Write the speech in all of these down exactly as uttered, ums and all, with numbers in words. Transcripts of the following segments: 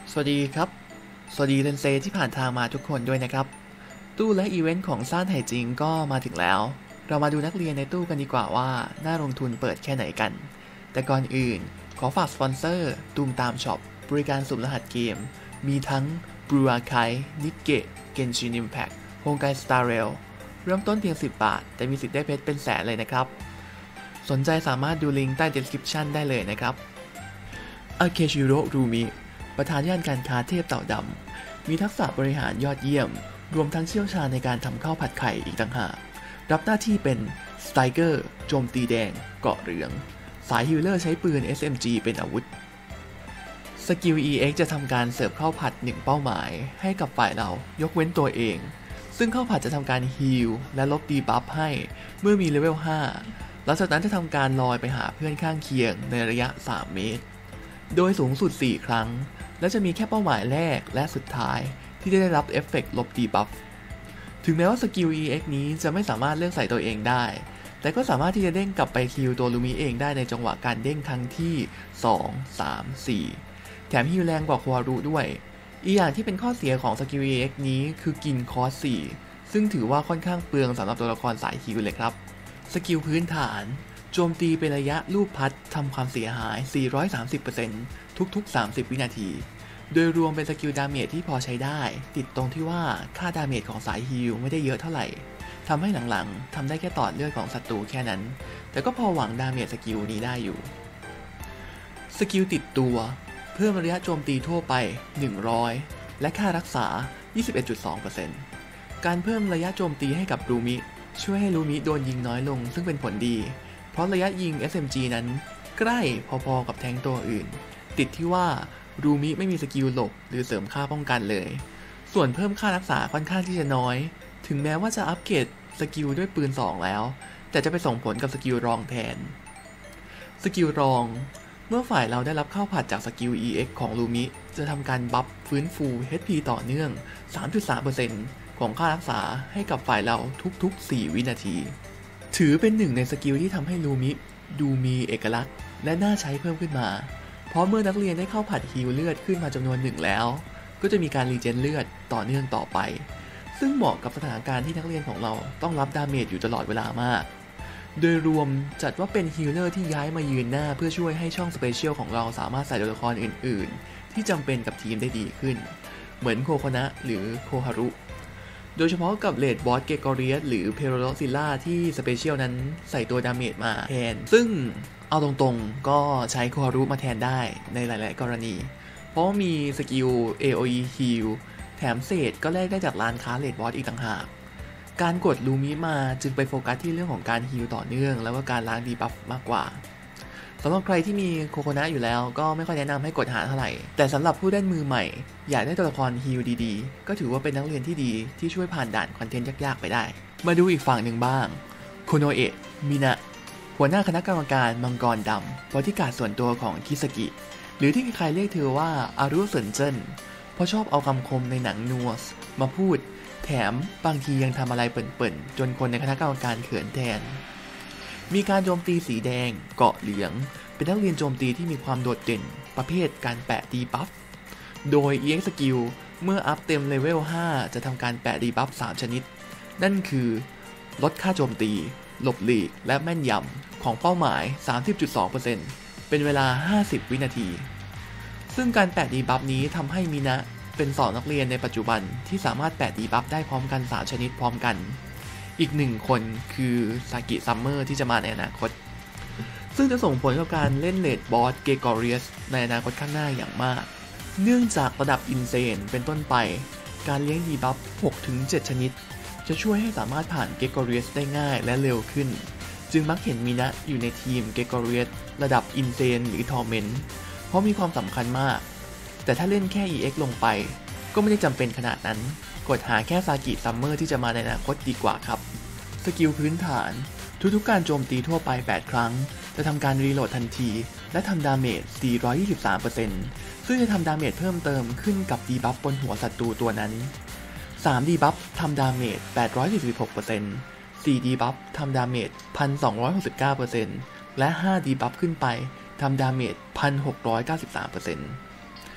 สวัสดีครับสวัสดีเรนเซที่ผ่านทางมาทุกคนด้วยนะครับตู้และอีเวนต์ของซ่านไห่จิงก็มาถึงแล้วเรามาดูนักเรียนในตู้กันดีกว่าว่าน่าลงทุนเปิดแค่ไหนกันแต่ก่อนอื่นขอฝากสปอนเซอร์ตูมตามช็อปบริการสุ่มรหัสเกมมีทั้ง Blue Archive นิเกะ Genshin Impact โฮงไกสตาร์เรลเริ่มต้นเพียงสิบบาทแต่มีสิทธิ์ได้เพชรเป็นแสนเลยนะครับสนใจสามารถดูลิงก์ใต้ description ได้เลยนะครับอาเคชิโร่รูมิประธานย่านการค้าเทพเต่าดำมีทักษะบริหารยอดเยี่ยมรวมทั้งเชี่ยวชาญในการทำข้าวผัดไข่อีกต่างหากรับหน้าที่เป็นสไตรเกอร์โจมตีแดงเกาะเหลืองสายฮิลเลอร์ใช้ปืน เอส เอ็ม จี เป็นอาวุธสกิล อี เอ็กซ์ จะทำการเสิร์ฟข้าวผัดหนึ่งเป้าหมายให้กับฝ่ายเรายกเว้นตัวเองซึ่งข้าวผัดจะทำการฮีลและลบดีบัฟให้เมื่อมีเลเวลห้าหลังจากนั้นจะทำการลอยไปหาเพื่อนข้างเคียงในระยะสามเมตรโดยสูงสุดสี่ครั้งและจะมีแค่เป้าหมายแรกและสุดท้ายที่ได้รับเอฟเฟกต์ลบดีบัฟถึงแม้ว่าสกิล อี เอ็กซ์ นี้จะไม่สามารถเลือกใส่ตัวเองได้แต่ก็สามารถที่จะเด้งกลับไปคิวตัวลูมิเองได้ในจังหวะการเด้งครั้งที่สอง สาม สี่แถมฮิลแรงกว่าควารุด้วยอีกอย่างที่เป็นข้อเสียของสกิล อี เอ็กซ์ นี้คือกินคอสสี่ซึ่งถือว่าค่อนข้างเปลืองสำหรับตัวละครสายฮิลเลยครับสกิลพื้นฐานโจมตีเป็นระยะลูกพัดทำความเสียหาย สี่ร้อยสามสิบเปอร์เซ็นต์ ทุกๆ สามสิบ วินาทีโดยรวมเป็นสกิลดาเมจที่พอใช้ได้ติดตรงที่ว่าค่าดาเมจของสายฮีลไม่ได้เยอะเท่าไหร่ทำให้หลังๆทำได้แค่ต่อเลือดของศัตรูแค่นั้นแต่ก็พอหวังดาเมจสกิลนี้ได้อยู่สกิลติดตัวเพิ่มระยะโจมตีทั่วไปหนึ่งร้อยและค่ารักษา ยี่สิบเอ็ดจุดสองเปอร์เซ็นต์ การเพิ่มระยะโจมตีให้กับรูมิช่วยให้รูมิโดนยิงน้อยลงซึ่งเป็นผลดีเพราะระยะยิง เอส เอ็ม จี นั้นใกล้พอๆกับแทงตัวอื่นติดที่ว่ารูมิไม่มีสกิลหลบหรือเสริมค่าป้องกันเลยส่วนเพิ่มค่ารักษาค่อนข้างที่จะน้อยถึงแม้ว่าจะอัปเกรดสกิลด้วยปืนสองแล้วแต่จะไปส่งผลกับสกิลรองแทนสกิลรองเมื่อฝ่ายเราได้รับข้าวผัดจากสกิล อี เอ็กซ์ ของรูมิจะทำการบัฟฟื้นฟู เอช พี ต่อเนื่อง สามจุดสามเปอร์เซ็นต์ ของค่ารักษาให้กับฝ่ายเราทุกๆสี่วินาทีถือเป็นหนึ่งในสกิลที่ทำให้รูมิดูมีเอกลักษณ์และน่าใช้เพิ่มขึ้นมาเพราะเมื่อนักเรียนได้เข้าผัดฮีลเลือดขึ้นมาจำนวนหนึ่งแล้วก็จะมีการรีเจนเลือดต่อเนื่องต่อไปซึ่งเหมาะกับสถานการณ์ที่นักเรียนของเราต้องรับดาเมจอยู่ตลอดเวลามากโดยรวมจัดว่าเป็นฮีลเลอร์ที่ย้ายมายืนหน้าเพื่อช่วยให้ช่องสเปเชียลของเราสามารถใส่ตัวละครอื่นๆที่จำเป็นกับทีมได้ดีขึ้นเหมือนโคโคนะหรือโคฮารุโดยเฉพาะกับเลดบอสเกกอเรียสหรือเพโรโลซิล่าที่สเปเชียลนั้นใส่ตัวดาเมจมาแทนซึ่งเอาตรงๆก็ใช้โคฮารุมาแทนได้ในหลายๆกรณีเพราะมีสกิล เอ โอ อี Heal แถมเศษก็แลกได้จากร้านค้าเลดบอสอีกต่างหากการกดลูมิมาจึงไปโฟกัสที่เรื่องของการฮีลต่อเนื่องแล้วก็การล้างดีบัฟมากกว่าสำหรับใครที่มีโคโคนะอยู่แล้วก็ไม่ค่อยแนะนำให้กดหาเท่าไหร่แต่สำหรับผู้เล่นมือใหม่อยากได้ตัวละครฮีลดีๆก็ถือว่าเป็นนักเรียนที่ดีที่ช่วยผ่านด่านคอนเทนต์ยากๆไปได้มาดูอีกฝั่งหนึ่งบ้างโคโนเอะมินะหัวหน้าคณะกรรมการมังกรดำบริการส่วนตัวของคิสกิหรือที่ใครๆเรียกเธอว่าอารุเซินเจิ้นเพราะชอบเอาคำคมในหนังนัวสมาพูดแถมบางทียังทำอะไรเปิ่นๆจนคนในคณะกรรมการเขินแทนมีการโจมตีสีแดงเกาะเหลืองเป็นนักเรียนโจมตีที่มีความโดดเด่นประเภทการแปะดีบัฟโดย อี เอ็กซ์ Skill เมื่ออัพเต็มเลเวลห้าจะทำการแปะดีบัฟสามชนิดนั่นคือลดค่าโจมตีหลบหลีกและแม่นยำของเป้าหมาย สามสิบจุดสองเปอร์เซ็นต์ เป็นเวลาห้าสิบวินาทีซึ่งการแปะดีบัฟนี้ทำให้มินะเป็นสองนักเรียนในปัจจุบันที่สามารถแปะดีบัฟได้พร้อมกันสามชนิดพร้อมกันอีกหนึ่งคนคือซากิซัมเมอร์ที่จะมาในอนาคตซึ่งจะส่งผลกับการเล่นเลดบอสเกกอเรียสในอนาคตข้างหน้าอย่างมากเนื่องจากระดับอินเซนเป็นต้นไปการเลี้ยงดีบัฟ หกถึงเจ็ด ชนิดจะช่วยให้สามารถผ่านเกกอเรียสได้ง่ายและเร็วขึ้นจึงมักเห็นมินะอยู่ในทีมเกกอเรียสระดับอินเซนหรือทอร์เมนต์เพราะมีความสำคัญมากแต่ถ้าเล่นแค่ อี เอ็กซ์ ลงไปก็ไม่ได้จำเป็นขนาดนั้นกดหาแค่ซากิซัมเมอร์ที่จะมาในอนาคตดีกว่าครับสกิลพื้นฐานทุกๆการโจมตีทั่วไปแปดครั้งจะทำการรีโหลดทันทีและทำดาเมจ สี่ร้อยยี่สิบสามเปอร์เซ็นต์ ซึ่งจะทำดาเมจเพิ่มเติมขึ้นกับดีบัฟบนหัวศัตรูตัวนั้นสามดีบัฟทำดาเมจ แปดร้อยสี่สิบหกเปอร์เซ็นต์ สี่ดีบัฟทำดาเมจ หนึ่งพันสองร้อยหกสิบเก้าเปอร์เซ็นต์ และห้าดีบัฟขึ้นไปทำดาเมจ หนึ่งพันหกร้อยเก้าสิบสามเปอร์เซ็นต์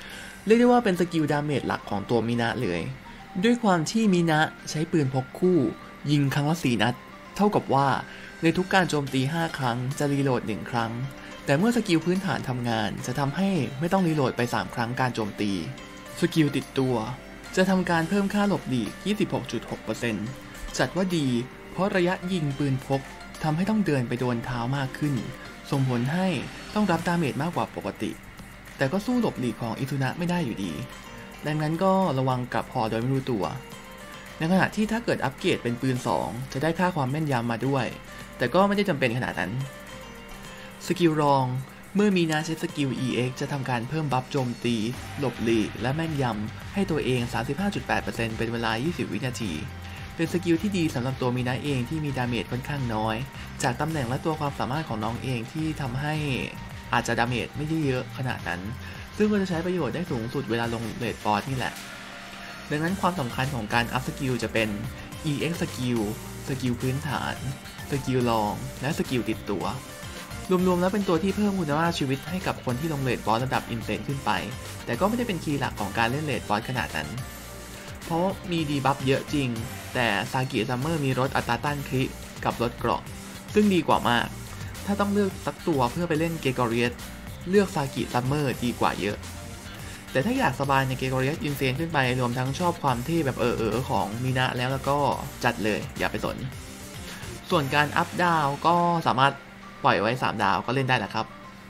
เรียกได้ว่าเป็นสกิลดาเมจหลักของตัวมินะเลยด้วยความที่มินะใช้ปืนพกคู่ยิงครั้งละสี่นัดเท่ากับว่าในทุกการโจมตีห้าครั้งจะรีโหลดหนึ่งครั้งแต่เมื่อสกิลพื้นฐานทำงานจะทำให้ไม่ต้องรีโหลดไปสามครั้งการโจมตีสกิลติดตัวจะทำการเพิ่มค่าหลบหลีก ยี่สิบหกจุดหกเปอร์เซ็นต์ จัดว่าดีเพราะระยะยิงปืนพกทำให้ต้องเดินไปโดนเท้ามากขึ้นส่งผลให้ต้องรับดาเมจมากกว่าปกติแต่ก็สู้หลบหลีกของอิซุนะไม่ได้อยู่ดีดังนั้นก็ระวังกับพอโดยไม่รู้ตัวในขณะที่ถ้าเกิดอัปเกรดเป็นปืนสองจะได้ค่าความแม่นยำมาด้วยแต่ก็ไม่ได้จำเป็นขนาดนั้นสกิลรองเมื่อมีนาใช้สกิล อี เอ็กซ์ จะทำการเพิ่มบัฟโจมตีหลบหลีกและแม่นยำให้ตัวเอง สามสิบห้าจุดแปดเปอร์เซ็นต์ เป็นเวลายี่สิบวินาทีเป็นสกิลที่ดีสำหรับตัวมีนาเองที่มีดาเมจค่อนข้างน้อยจากตำแหน่งและตัวความสามารถของน้องเองที่ทำให้อาจจะดาเมจไม่ได้เยอะขนาดนั้นซึ่งก็จะใช้ประโยชน์ได้สูงสุดเวลาลงเรดบอสนี่แหละดังนั้นความสำคัญของการอัพสกิลจะเป็น อี เอ็กซ์ สกิล สกิลพื้นฐานสกิลรองและสกิลติดตัวรวมๆแล้วเป็นตัวที่เพิ่มคุณภาพชีวิตให้กับคนที่ลงเรดบอสระดับอินเซนขึ้นไปแต่ก็ไม่ได้เป็นคีย์หลักของการเล่นเรดบอสขนาดนั้นเพราะมีดีบัฟเยอะจริงแต่ซากิซัมเมอร์มีลดอัตราต้านคริกับลดเกราะซึ่งดีกว่ามากถ้าต้องเลือกสักตัวเพื่อไปเล่นเกกอเรียสเลือกซากิซัมเมอร์ดีกว่าเยอะแต่ถ้าอยากสบายในเกกอเรียสอินเซนขึ้นไปรวมทั้งชอบความเท่แบบเออเออของมินะแล้วแล้วก็จัดเลยอย่าไปสนส่วนการอัพดาวก็สามารถปล่อยไว้สามดาวก็เล่นได้แหละครับ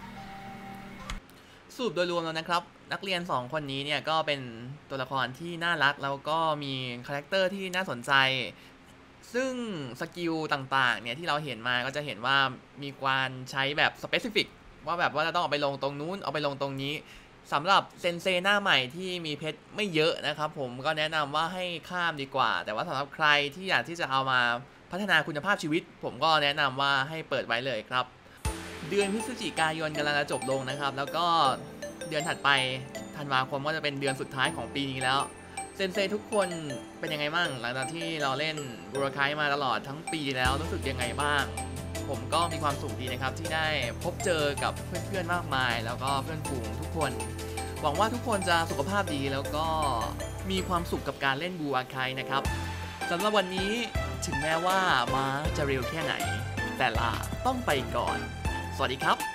สรุปโดยรวมแล้วนะครับนักเรียนสองคนนี้เนี่ยก็เป็นตัวละครที่น่ารักแล้วก็มีคาแรคเตอร์ที่น่าสนใจซึ่งสกิลต่างๆเนี่ยที่เราเห็นมาก็จะเห็นว่ามีการใช้แบบสเปซิฟิกว่าแบบว่าเราต้องเอาไปลงตรงนู้นเอาไปลงตรงนี้สำหรับเซนเซหน้าใหม่ที่มีเพชรไม่เยอะนะครับผมก็แนะนำว่าให้ข้ามดีกว่าแต่ว่าสำหรับใครที่อยากที่จะเอามาพัฒนาคุณภาพชีวิตผมก็แนะนำว่าให้เปิดไว้เลยครับเดือนพฤศจิกายนกำลังจะจบลงนะครับแล้วก็เดือนถัดไปธันวาคมก็จะเป็นเดือนสุดท้ายของปีนี้แล้วเซนเซทุกคนเป็นยังไงบ้างหลังจากที่เราเล่นบูราไคมาตลอดทั้งปีแล้วรู้สึกยังไงบ้างผมก็มีความสุขดีนะครับที่ได้พบเจอกับเพื่อนๆมากมายแล้วก็เพื่อนฝูงทุกคนหวังว่าทุกคนจะสุขภาพดีแล้วก็มีความสุขกับการเล่นบูราไคนะครับสำหรับวันนี้ถึงแม้ว่าม้าจะเร็วแค่ไหนแต่ลาต้องไปก่อนสวัสดีครับ